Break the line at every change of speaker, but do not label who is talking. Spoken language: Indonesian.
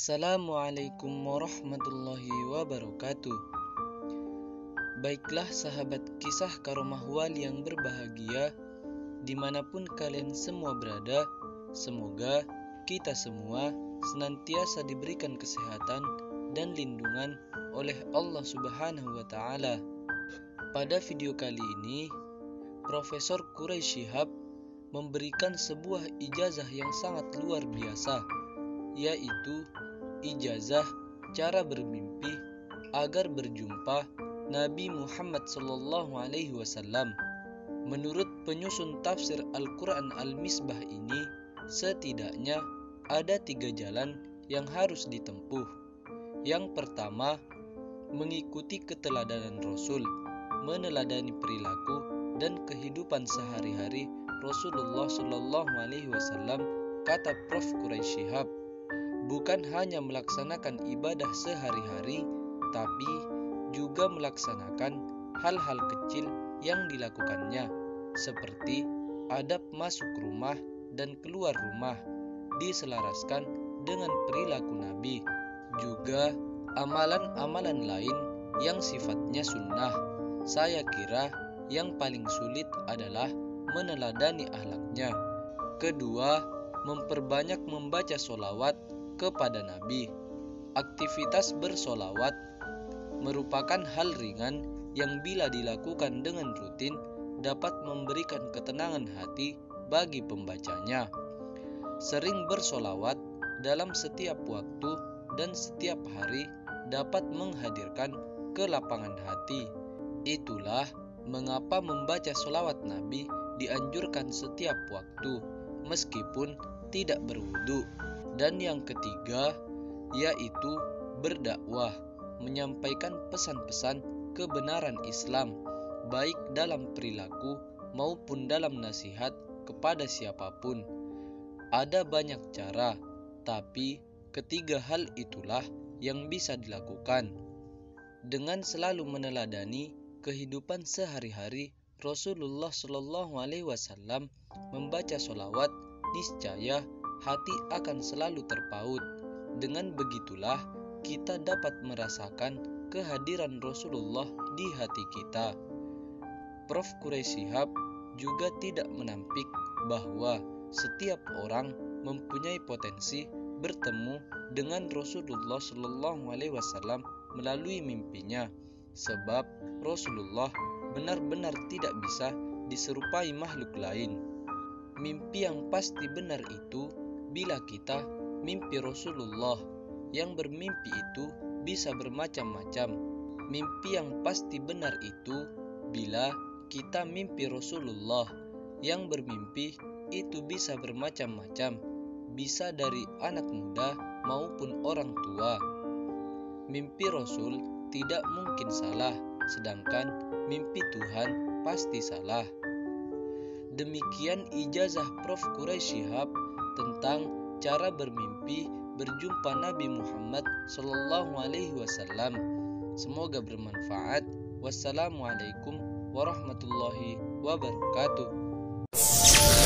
Assalamualaikum warahmatullahi wabarakatuh. Baiklah sahabat kisah karomah wali yang berbahagia, dimanapun kalian semua berada, semoga kita semua senantiasa diberikan kesehatan dan lindungan oleh Allah Subhanahu wa Ta'ala. Pada video kali ini, Profesor Quraish Shihab memberikan sebuah ijazah yang sangat luar biasa, yaitu ijazah cara bermimpi agar berjumpa Nabi Muhammad SAW. Menurut penyusun tafsir Al-Quran Al-Misbah ini, setidaknya ada 3 jalan yang harus ditempuh. Yang pertama, mengikuti keteladanan Rasul, meneladani perilaku dan kehidupan sehari-hari Rasulullah SAW, kata Prof. Quraish Shihab. Bukan hanya melaksanakan ibadah sehari-hari, tapi juga melaksanakan hal-hal kecil yang dilakukannya, seperti adab masuk rumah dan keluar rumah, diselaraskan dengan perilaku Nabi. Juga amalan-amalan lain yang sifatnya sunnah. Saya kira yang paling sulit adalah meneladani akhlaknya. Kedua, memperbanyak membaca sholawat kepada Nabi. Aktivitas bersolawat merupakan hal ringan yang bila dilakukan dengan rutin dapat memberikan ketenangan hati bagi pembacanya. Sering bersolawat dalam setiap waktu dan setiap hari dapat menghadirkan kelapangan hati. Itulah mengapa membaca solawat Nabi dianjurkan setiap waktu, meskipun tidak berwudu. Dan yang ketiga, yaitu berdakwah, menyampaikan pesan-pesan kebenaran Islam, baik dalam perilaku maupun dalam nasihat kepada siapapun. Ada banyak cara, tapi ketiga hal itulah yang bisa dilakukan. Dengan selalu meneladani kehidupan sehari-hari Rasulullah SAW membaca sholawat, niscaya hati akan selalu terpaut. Dengan begitulah kita dapat merasakan kehadiran Rasulullah di hati kita. Prof. Quraish Shihab juga tidak menampik bahwa setiap orang mempunyai potensi bertemu dengan Rasulullah SAW melalui mimpinya, sebab Rasulullah benar-benar tidak bisa diserupai makhluk lain. Mimpi yang pasti benar itu bila kita mimpi Rasulullah. Yang bermimpi itu bisa bermacam-macam. Mimpi yang pasti benar itu bila kita mimpi Rasulullah. Yang bermimpi itu bisa bermacam-macam, bisa dari anak muda maupun orang tua. Mimpi Rasul tidak mungkin salah, sedangkan mimpi Tuhan pasti salah. Demikian ijazah Prof. Quraish Shihab tentang cara bermimpi berjumpa Nabi Muhammad SAW. Semoga bermanfaat. Wassalamualaikum warahmatullahi wabarakatuh.